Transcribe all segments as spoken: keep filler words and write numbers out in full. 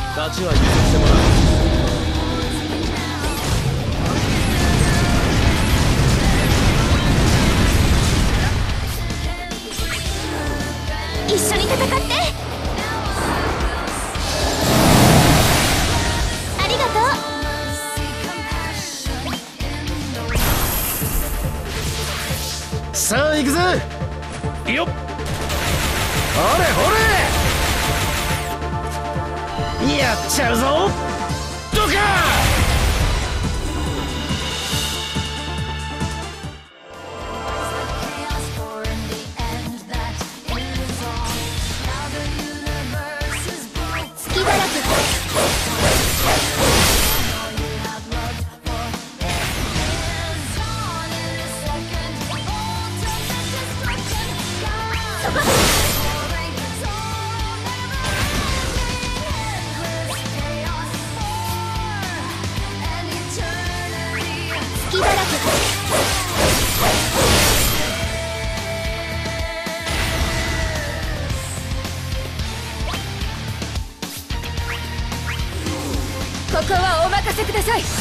勝ちは譲ってもらう。 一緒に戦って。ありがとう。さあ行くぜよっ。ほれほれやっちゃうぞ。どかここはお任せください。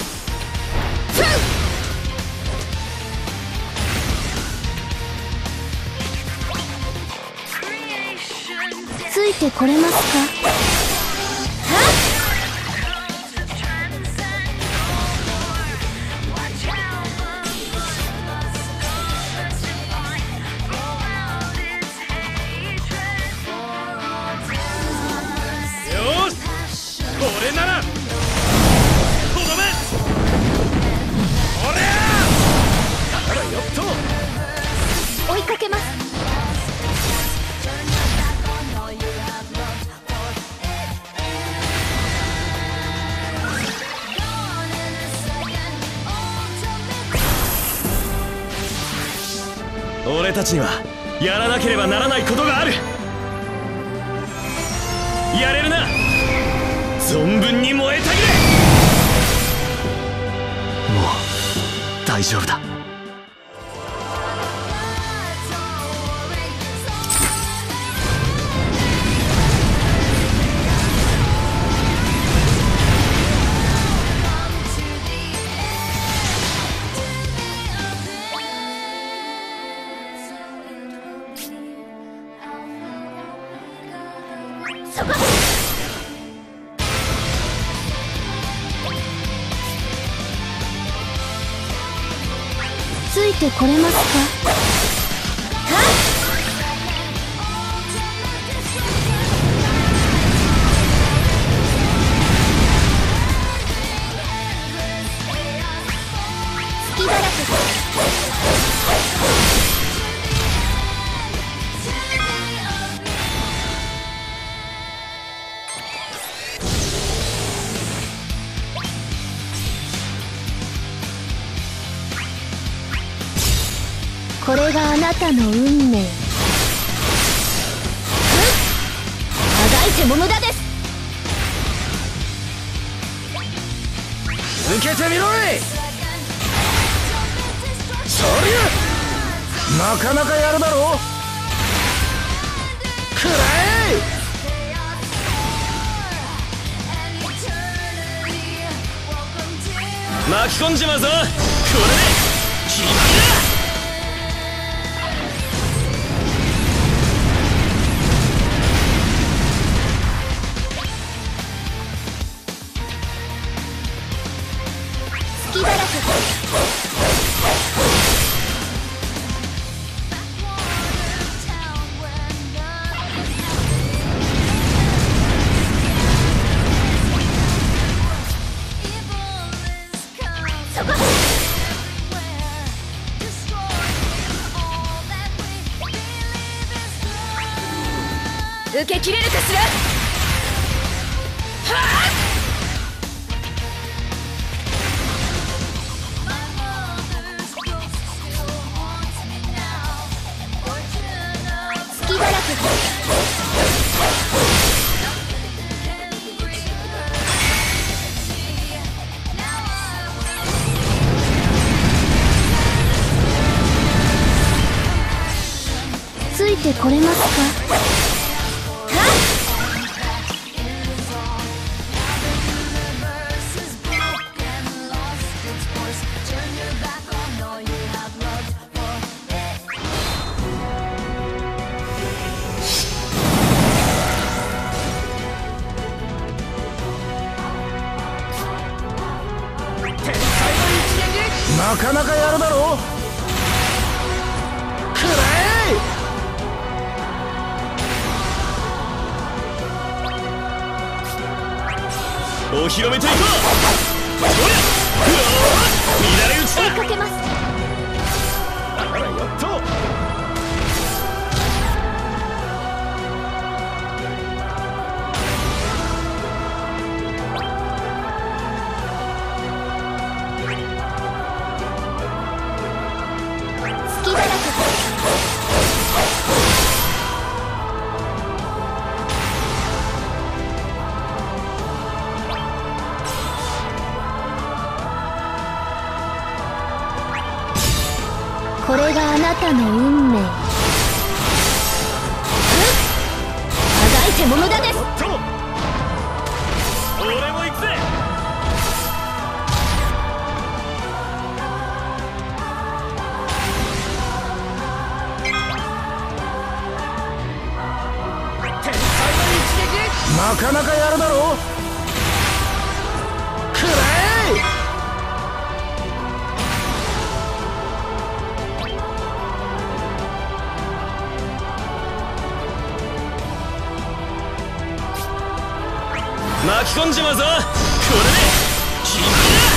ついてこれますか。 よし、これなら追いかけます。 俺たちにはやらなければならないことがある。やれるな。存分に燃えたぎれ。もう大丈夫だ。 ついてこれますか。隙だらけ。これがあなたの運命。あがいても無駄です。 受けてみろい。そりゃなかなかやるだろう。くらえ。 巻き込んじまうぞ。これで決まりだ。 受け切れるかしら。はあ。隙だらけ。ついてこれますか。 お披露目といこう。ほら、うわー、乱れ打ちだ。 追いかけます。 あら、やっと。 隙だらけ。これがあなたの運命。あがいても無駄です。 俺も行くぜ。 天才の一撃、なかなかやるだろう。くらえ。 巻き込んじまうぞ。これで決まりだ。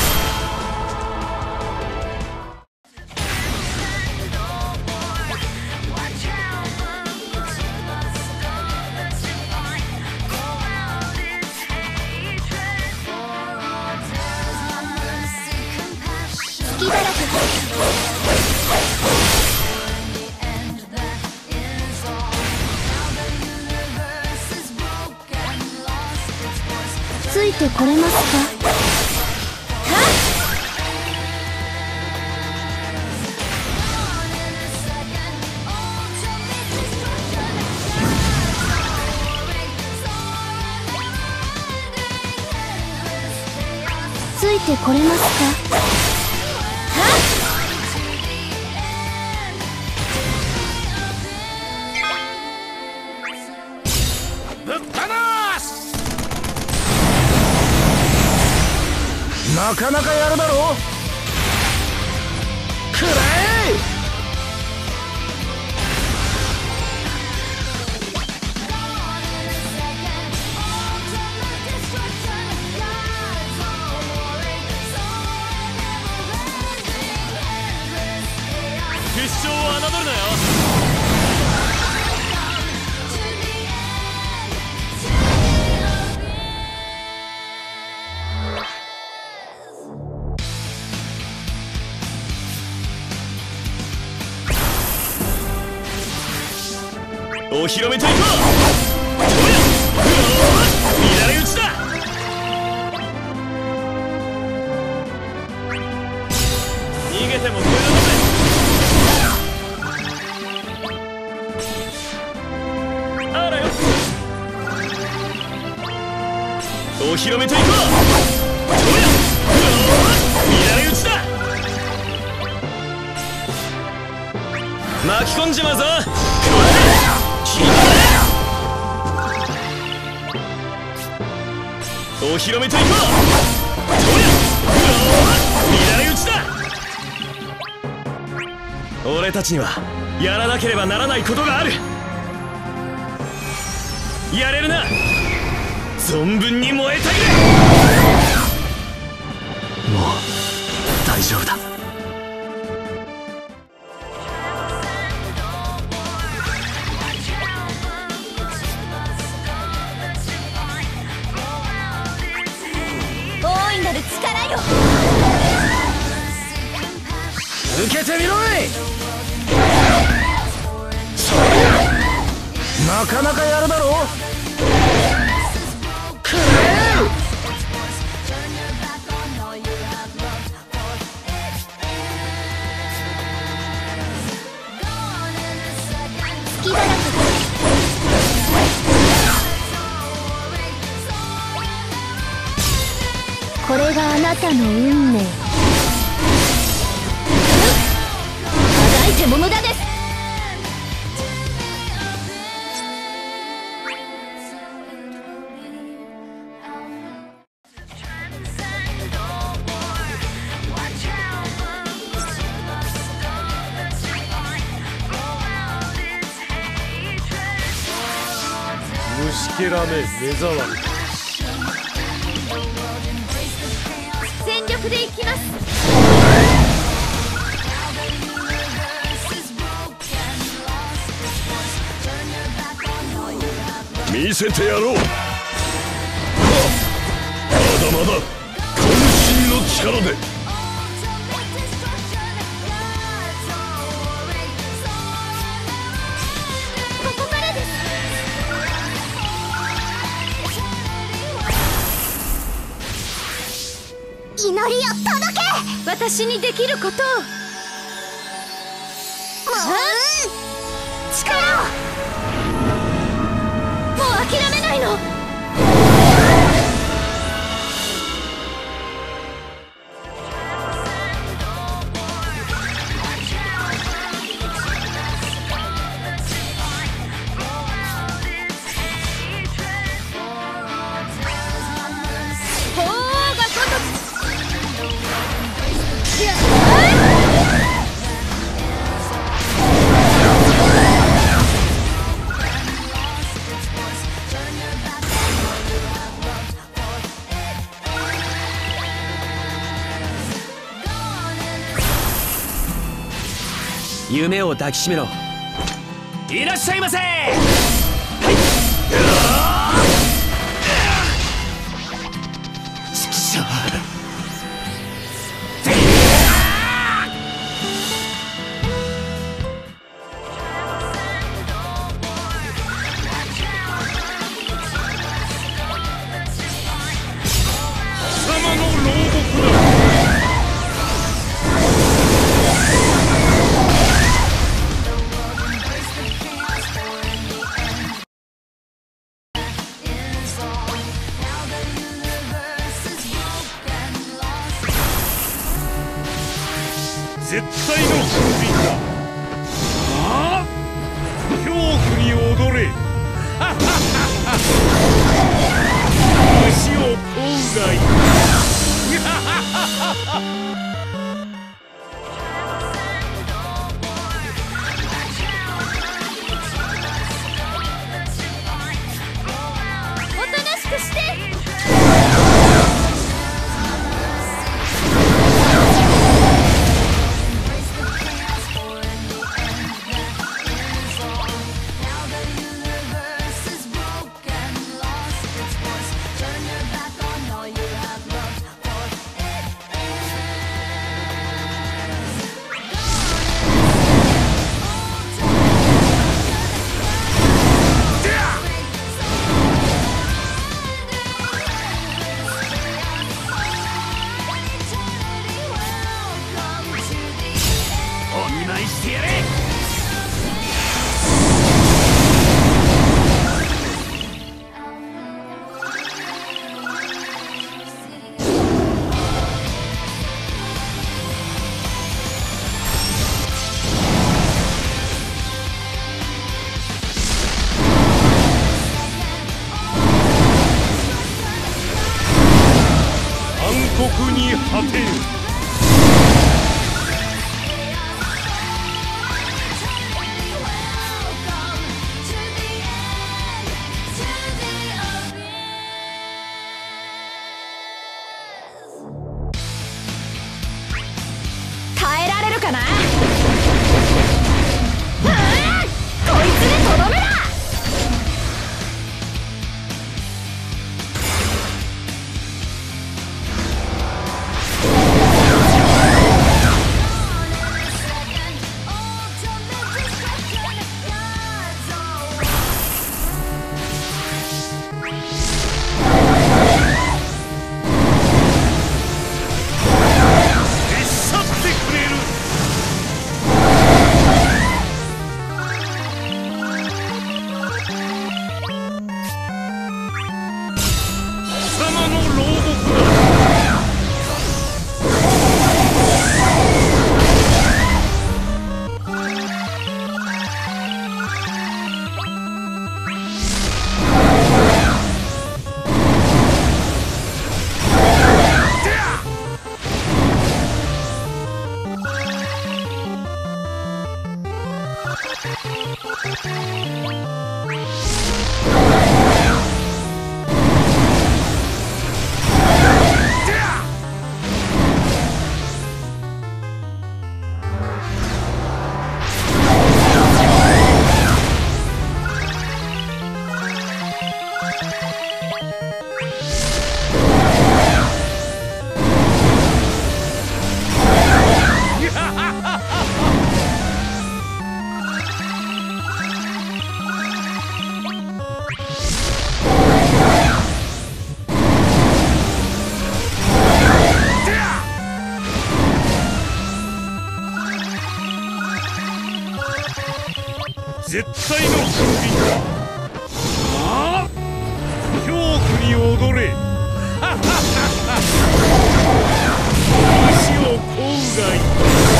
隙だらけ。ついてこれますか。はっ。ついてこれますか。はっ。 ぶっ放す。なかなかやるだろう。くらえ。 決勝を侮るなよ。お披露目といこう。どうや、乱れ打ちだ。逃げても無駄だぜ。あらよ。お披露目といこう。どうや、乱れ打ちだ。巻き込んじまうぞ。お披露目といこう。どうや、乱れ打ちだ。俺たちにはやらなければならないことがある。やれるな。存分に燃えたぎれ。もう大丈夫だ。 大いなる力よ。 受けてみろい。そりゃなかなかやるだろう。くれ。 隙だらけ。これがあなたの運命。あがいても無駄です。 虫けらめ目障り。 速で行きます。 見せてやろう。まだまだ渾身の力で。 ここからです。祈りを届け。私にできることを。力を。もう諦めないの。 夢を抱きしめろ。いらっしゃいませ。はい。ちくしょう。 貴様の牢獄だ。絶対の風鈴だ。ああ、恐怖に踊れ。虫を追うがいい。 おとなしくして。 お見舞いしてやれ。暗黒に果てる。 耐えられるかな。こいつでとどめだ。 対の君だ。ああ、恐怖に踊れ。足を乞うがいい。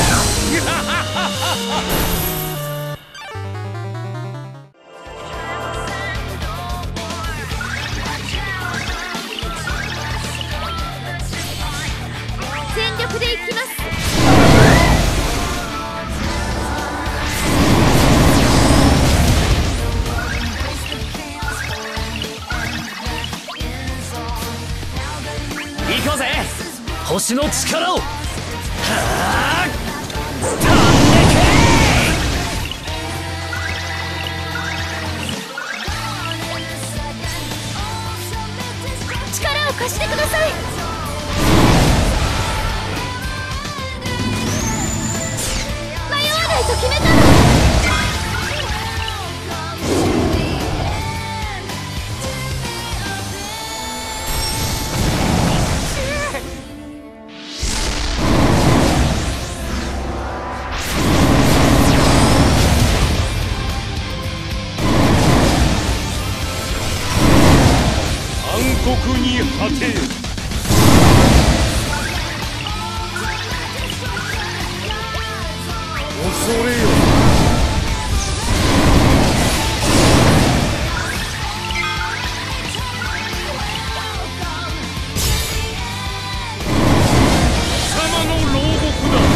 全力で行きます。 行こうぜ、星の力を。はあ、 力を貸してください。迷わないと決めたの。 暗黒に果てよ。恐れよ。貴様の牢獄だ。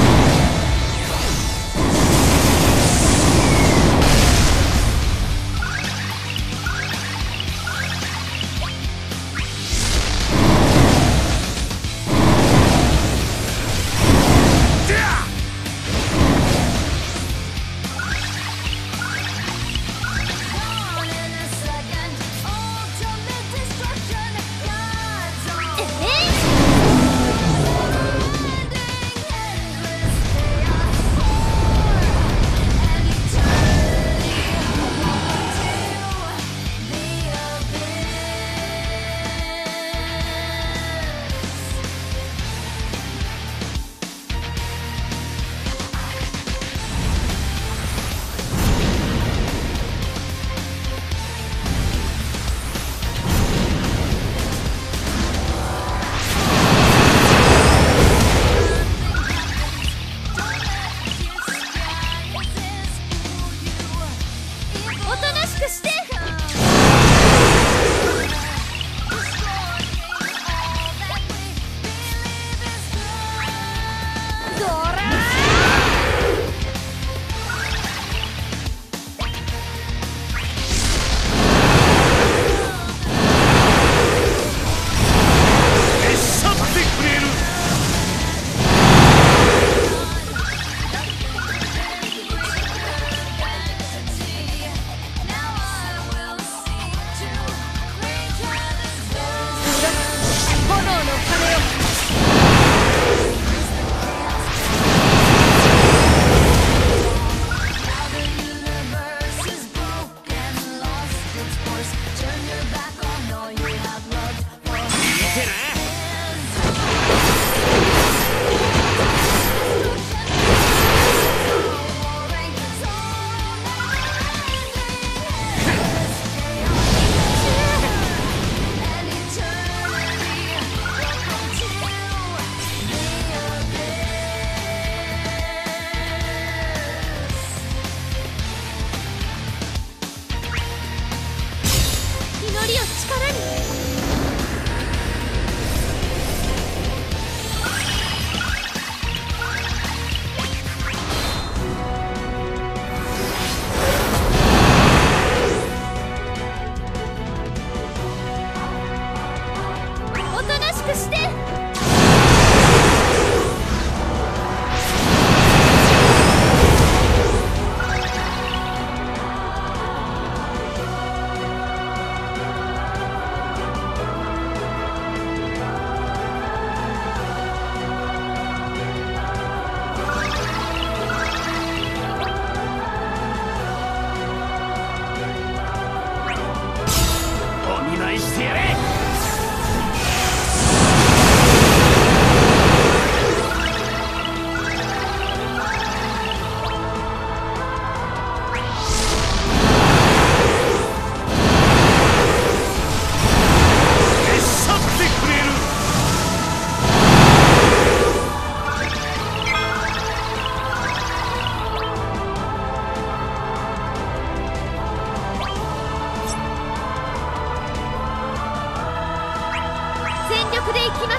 速で行きます。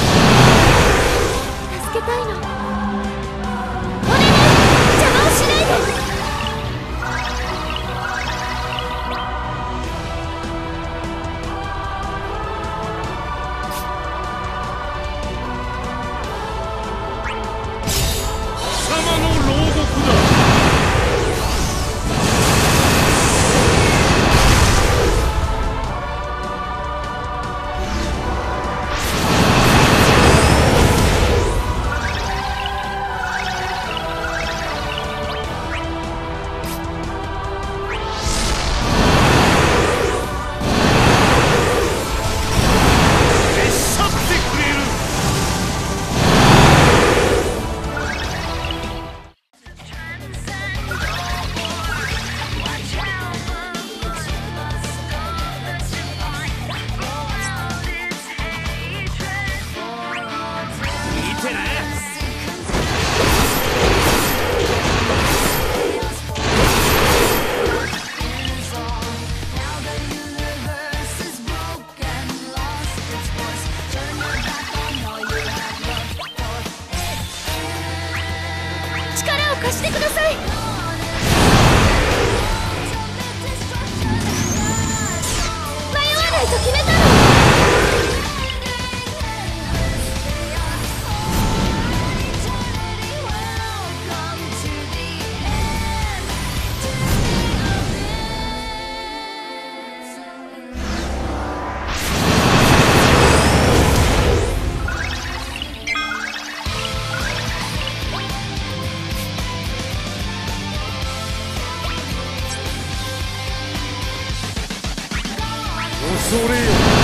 助けたいの。お願い、邪魔をしないで。貸してください。迷わないと決めたの。 それよ。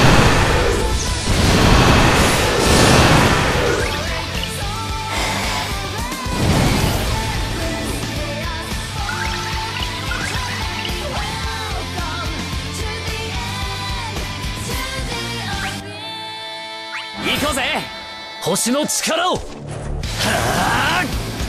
行こうぜ、星の力を。はあ、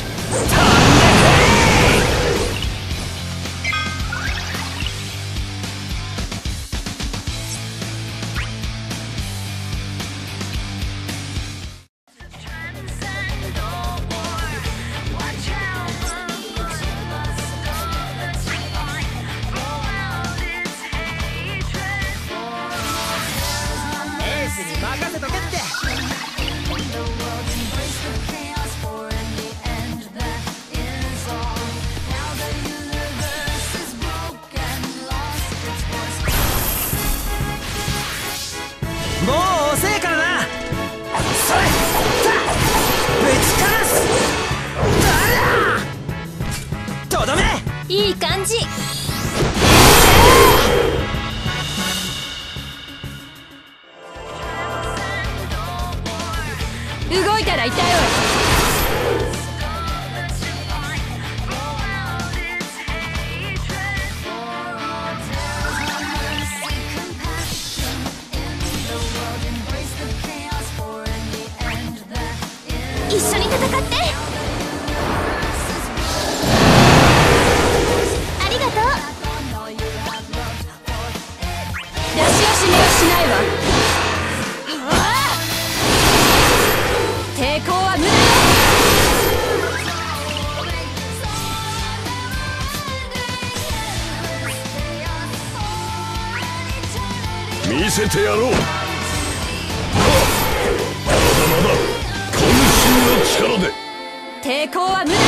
もう遅えからな。それ、ぶちかます。だらとどめ。 いい感じ。動いたら痛いわよ。一緒に戦って。ありがとう。出し惜しみはしないわ。抵抗は無駄よ。見せてやろう。まだまだ渾身の力で。 抵抗は無駄よ。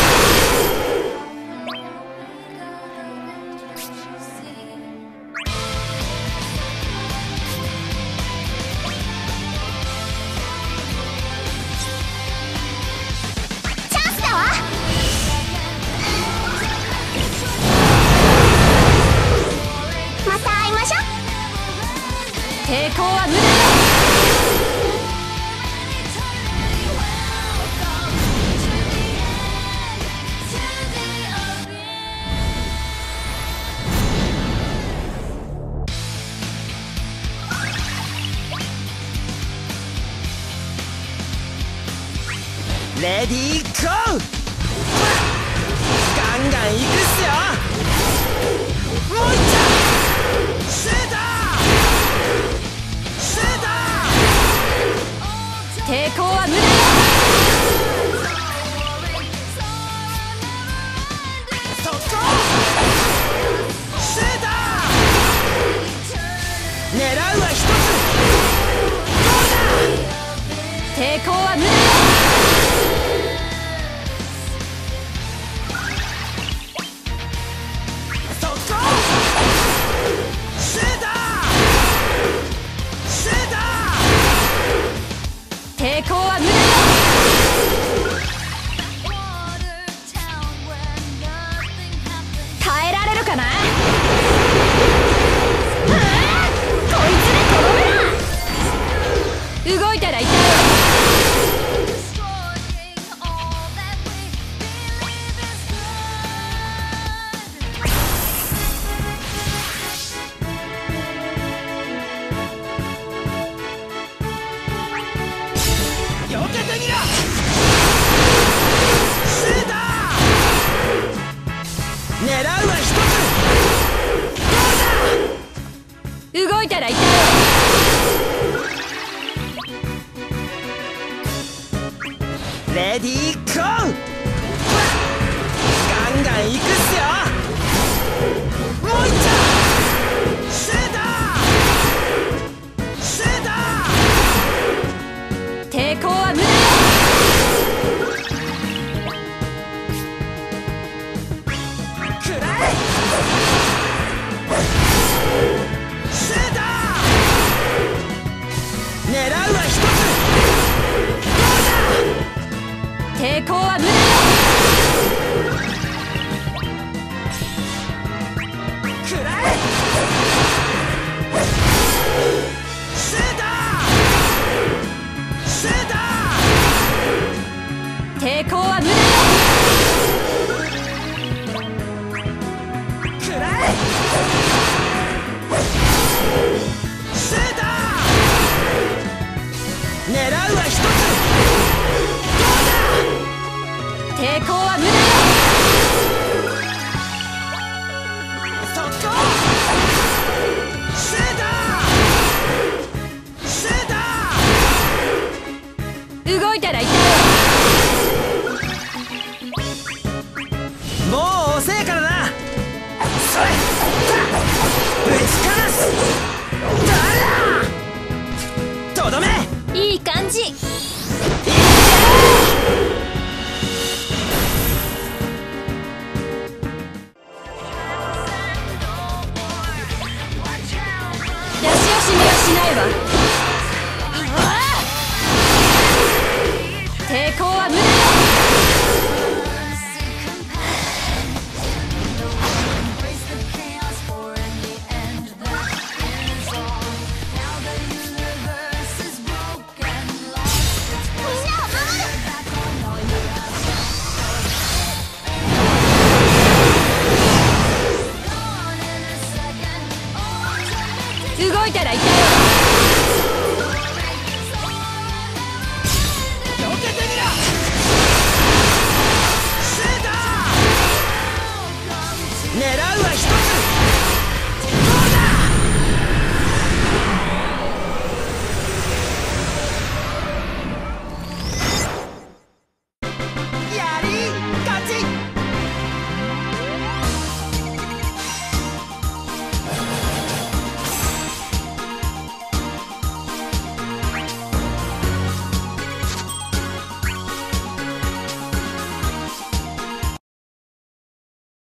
チャンスだわ。また会いましょう。抵抗は無駄よ。 レディーゴー。ガンガンいくっすよ。もういっちゃう。シュートシュート狙うは一つ。抵抗は無駄だ。速攻シューターシューター。抵抗は無駄だ。耐えられるかな。動いたら痛い。避けてみろ。シューター。狙うは一つ。動いたら痛い。レディーゴー。ガンガンいくっすよ。もういっちゃう。シューターシューター。抵抗は無駄だ。くらえシューター。狙うは一つ。抵抗は無駄だ。くらえシューターシューター。抵抗は無駄だ。くらえシューター。狙うは一つ。抵抗は無駄だ。速攻シューターシューター。動いたら痛い。もう遅えからな。それぶちかます。だらとどめ。いい感じ。いっちゃ出し惜しみはしないわ。抵抗は無駄だ。動いたら痛いわ。